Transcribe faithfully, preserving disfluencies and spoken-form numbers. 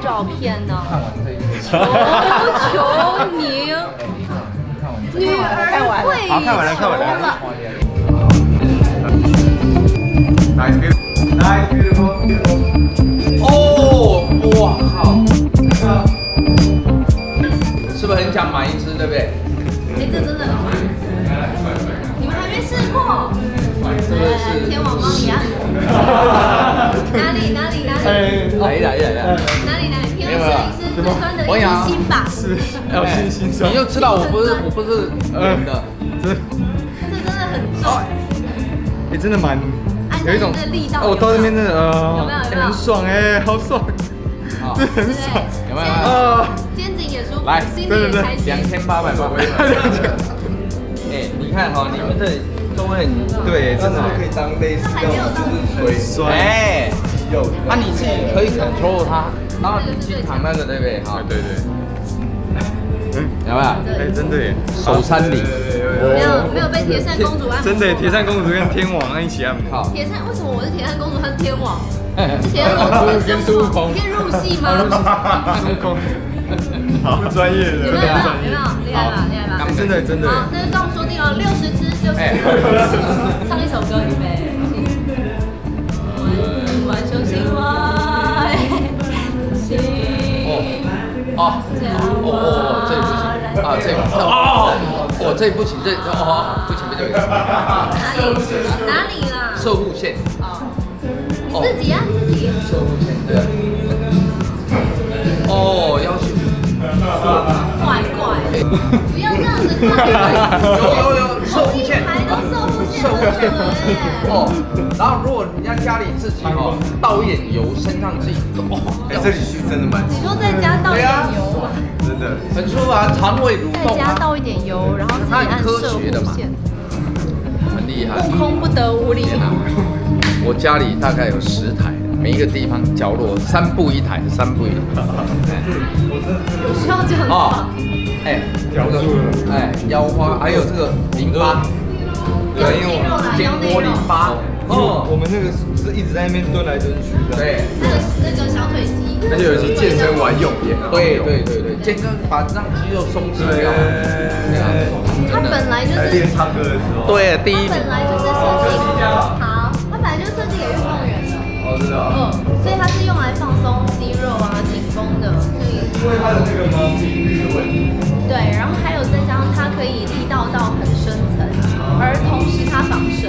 照片呢？ 看完这一部， 求求您，女儿会好，看完了，看完了。Nice beautiful, nice beautiful. 哦，哇靠！是不是很想买一只，对不对？ 哎，这真的很好，你们还没试过？来来来，天王帮你啊！哪里哪里哪里？ 来来来来， 哪里哪里？天王摄影师最专的一心吧？ 是，要信心酸。 你就知道我不是我不是演的， 真， 这真的很重。 哎，真的蛮有一种力道。 哦，我到这边真的呃， 有没有有没有？ 很爽哎，好爽，真的很爽。 有没有？啊， 肩颈也舒服， 来， 心里也开心。 两千八百八。哎，你看哈，你们这都会对，真的可以当类似那种就是吹， 哎， 有， 那你自己可以 control 它，然后你经常那个对不对？哈， 对对。 嗯，有没有？ 哎，真的耶， 手山里， 没有没有被铁扇公主按摩。 真的，铁扇公主跟天王一起按摩。 铁扇为什么我是铁扇公主，她是天王？是铁扇公主跟孙悟空，可以入戏吗？ 孙悟空，好专业的， 有没有？有没有？厉害吧？厉害吧？ 真的真的。 好，那就这样说定了，六十支，六十支。唱一首歌，预备。晚休息外， 哦哦哦，这不行啊，这哦哦这不行，这哦不行不行。 哪里哪里啦？ 射护线。 哦，你自己啊自己。 射护线对。哦，要求。 怪怪，不要这样子看。 有有有，射护线。 还都射护线。射护线。 哦，然后如果人家家里自己哦倒一点油身上自己哦， 哎，这里是真的蛮， 你说在家倒一点油， 真的很舒服啊，肠胃蠕动啊。 在家倒一点油，然后自己按射护线， 很厉害。 悟空不得无礼。 我家里大概有十台，每一个地方角落三步一台，三步一台。 有需要这样子吗？ 哎，咬住了。哎，腰花还有这个淋巴， 对，因为我肩窝淋巴。 哦，我们那个是一直在那边蹲来蹲去的。 对， 那个那个小腿肌， 而且有些健身完用也很好对用， 对对对，健身把让肌肉松弛掉。对啊， 它本来就是练唱歌的时候， 对，第一它本来就是设计好，它本来就是设计给运动员的。 哦，真的， 嗯，所以它是用来放松肌肉啊、紧绷的，可以。 因为它的那个毛巾率的问题。 对，然后还有再加上它可以力道到很深层，而同时它防身。